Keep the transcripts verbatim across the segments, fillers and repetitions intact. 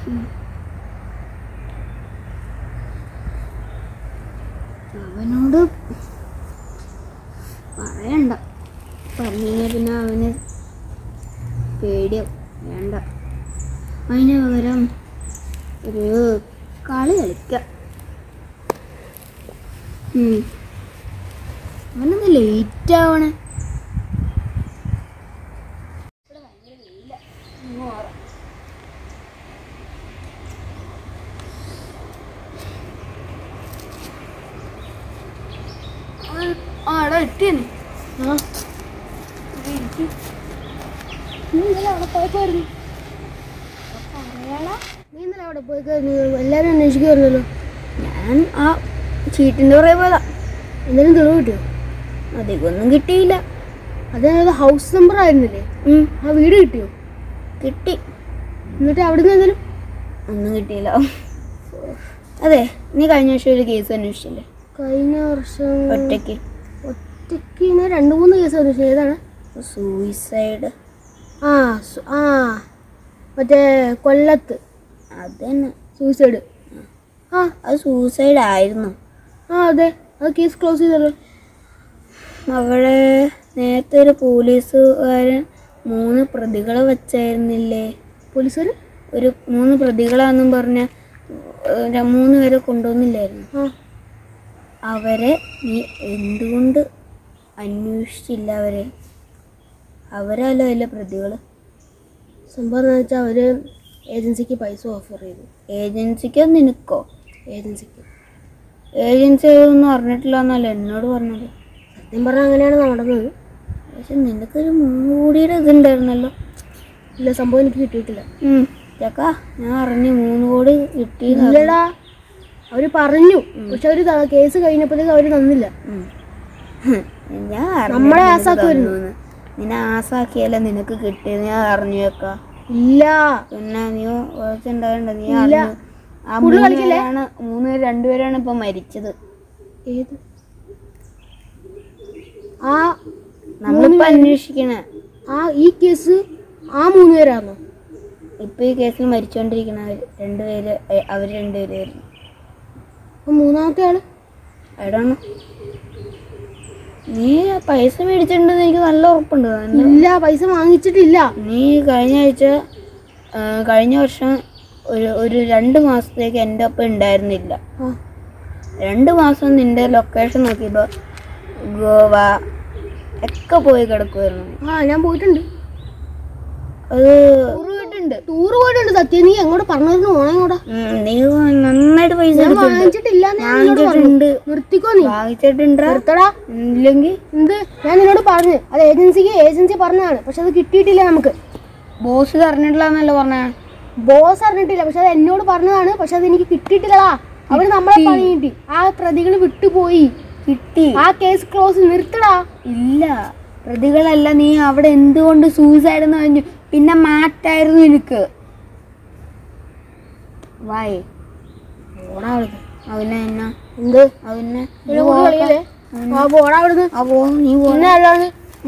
അവനോട് പറയണ്ട, പറഞ്ഞു കഴിഞ്ഞാൽ പിന്നെ അവന് പേടിയാവും. വേണ്ട, അതിന് പകരം ഒരു കളി കളിക്കാം. അവനൊന്ന് ലേറ്റ് ആവണേ. ആടാ എത്തിയെന്ന്. ആ നീ ഇന്നലെ അവിടെ പോയപ്പോയിരുന്നു. നീ ഇന്നലെ അവിടെ പോയി എല്ലാവരും അന്വേഷിക്കുമായിരുന്നല്ലോ. ഞാൻ ആ ചീട്ടിൻ്റെ പുറകെ പോയതാ. എന്തെങ്കിലും തെളിവ് കിട്ടിയോ? അധികമൊന്നും കിട്ടിയില്ല. അതായത് ഹൗസ് നമ്പർ ആയിരുന്നില്ലേ? ആ വീട് കിട്ടിയോ? കിട്ടി. എന്നിട്ട് അവിടെ നിന്ന് എന്തെങ്കിലും ഒന്നും കിട്ടിയില്ല. അതെ, നീ കഴിഞ്ഞ വർഷം ഒരു കേസ് അന്വേഷിച്ചില്ലേ? കഴിഞ്ഞ വർഷം ഒറ്റയ്ക്ക് ഒറ്റയ്ക്ക് ഞാൻ രണ്ട് മൂന്ന് കേസ് അന്വേഷിച്ചു. ഏതാണ്? സൂയിസൈഡ്. ആ ആ മറ്റേ കൊല്ലത്ത്. അത് തന്നെ സൂയിസൈഡ്. ആ അത് സൂയിസൈഡ് ആയിരുന്നു. ആ അതെ, അത് കേസ് ക്ലോസ് ചെയ്തല്ലോ. അവിടെ നേരത്തെ ഒരു പോലീസുകാരൻ മൂന്ന് പ്രതികളെ വെച്ചായിരുന്നില്ലേ? പോലീസുകാർ ഒരു മൂന്ന് പ്രതികളാണെന്നും പറഞ്ഞ മൂന്ന് പേരെ കൊണ്ടുവന്നില്ലായിരുന്നു? അവരെ നീ എന്തുകൊണ്ട് അന്വേഷിച്ചില്ല? അവരെ അവരല്ലോ അതിലെ പ്രതികൾ. സംഭവം എന്ന് വെച്ചാൽ അവർ ഏജൻസിക്ക് പൈസ ഓഫർ ചെയ്തു. ഏജൻസിക്കോ നിനക്കോ? ഏജൻസിക്ക്. ഏജൻസി അതൊന്നും അറിഞ്ഞിട്ടില്ല എന്നല്ല എന്നോട് പറഞ്ഞത്. സത്യം പറഞ്ഞാൽ അങ്ങനെയാണ് നടന്നത്. പക്ഷെ നിനക്കൊരു മൂന്ന് കോടിയുടെ ഇതുണ്ടായിരുന്നല്ലോ. ഇല്ല, സംഭവം എനിക്ക് കിട്ടിയിട്ടില്ല. ചേക്കാ, ഞാൻ അറിഞ്ഞു മൂന്ന് കോടി കിട്ടിയില്ലടാ. അവർ പറഞ്ഞു, പക്ഷെ അവർ കേസ് കഴിഞ്ഞപ്പോഴത്തേക്ക് അവർ തന്നില്ല. ഞാൻ നമ്മളെ ആസാക്കുമായിരുന്നു. നിന്നെ ആസാക്കിയല്ല നിനക്ക് കിട്ടിയത്. ഞാൻ അറിഞ്ഞു വെക്കാ. ഇല്ല, പിന്നെ നീ ഉണ്ടാകണ്ട. നീ അറിഞ്ഞു. ആ മൂന്നുപേരാണ് മൂന്ന് പേര് രണ്ടുപേരാണ് ഇപ്പൊ മരിച്ചത്. ഏത്? ആ നമ്മളിപ്പോ അന്വേഷിക്കണ ആ ഈ കേസ് ആ മൂന്ന് പേരാണോ ഇപ്പൊ ഈ കേസിൽ മരിച്ചോണ്ടിരിക്കണവർ? രണ്ടുപേര്, അവര് രണ്ടുപേരായിരുന്നു. മൂന്നാമത്തെ ആള് എവിടാണ്? നീ പൈസ മേടിച്ചിട്ടുണ്ടെന്ന് എനിക്ക് നല്ല ഉറപ്പുണ്ട്. ഇല്ല, പൈസ വാങ്ങിച്ചിട്ടില്ല. നീ കഴിഞ്ഞ ആഴ്ച കഴിഞ്ഞ വർഷം ഒരു ഒരു രണ്ട് മാസത്തേക്ക് എൻ്റെ ഒപ്പം ഉണ്ടായിരുന്നില്ല. രണ്ട് മാസം നിന്റെ ലൊക്കേഷൻ നോക്കിയപ്പോൾ ഗോവ ഒക്കെ പോയി കിടക്കുമായിരുന്നു. ആ ഞാൻ പോയിട്ടുണ്ട്. അത് പോയിട്ടുണ്ട് ടൂറ് പോയിട്ടുണ്ട്. സത്യം, നീ എങ്ങോട്ട് പറഞ്ഞിരുന്നു? ഓണെങ്ങോട്ടാ? നീ നന്നായിട്ട് പൈസ വാങ്ങിച്ചിട്ടില്ല. നിർത്തിക്കോ, നീ വാങ്ങിച്ചിട്ടുണ്ട്. നിർത്തടാ. ഇല്ലെങ്കിൽ എന്ത്? ഞാൻ നിന്നോട് പറഞ്ഞു അത് ഏജൻസിക്ക് ഏജൻസി പറഞ്ഞതാണ്, പക്ഷെ അത് കിട്ടിയിട്ടില്ല നമുക്ക്. ബോസ് അറിഞ്ഞിട്ടില്ല എന്നല്ലേ പറഞ്ഞ? ബോസ് അറിഞ്ഞിട്ടില്ല, പക്ഷെ അത് എന്നോട് പറഞ്ഞതാണ്. പക്ഷെ അത് എനിക്ക് കിട്ടിയിട്ടില്ലടാ. അവര് നമ്മളെ പണി കിട്ടി. ആ പ്രതികൾ വിട്ടുപോയി. കിട്ടി. ആ കേസ് ക്ലോസ്. നിർത്തടാ. ഇല്ല, പ്രതികളല്ല. നീ അവിടെ എന്തുകൊണ്ട് സൂയിസൈഡ് എന്ന് പറഞ്ഞു? പിന്നെ മാറ്റായിരുന്നു എനിക്ക്. വായേ ഓടാ അവിടുന്ന്. അവനെ എന്നാ എന്ത്? അവനെ ഓടാ അവിടുന്ന്. ആ പോ, നീ പോന്നെ. അല്ലാതെ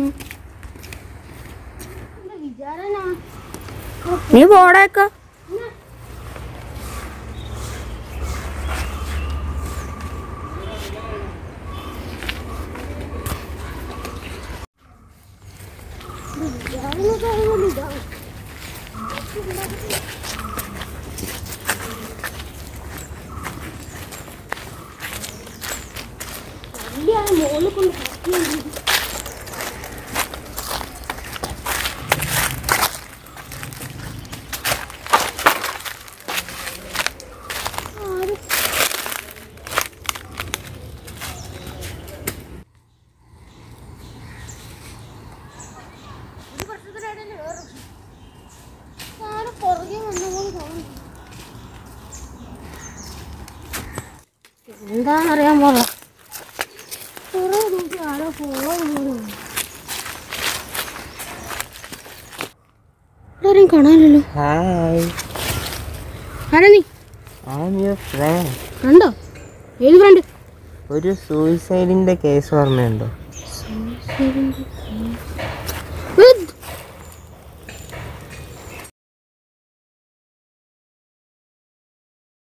നീ പോടേക്ക. മോളിൽ കൊണ്ട് എന്താണെന്നറിയാൻ പോല ആരോ പോരും കാണാനല്ലോ. ആരാ നീ? കണ്ടോ? ഏത് ഫ്രണ്ട്? ഒരു സൂയിസൈഡിന്റെ കേസ് ഓർമ്മയുണ്ടോ? സൂയിസൈഡിന്റെ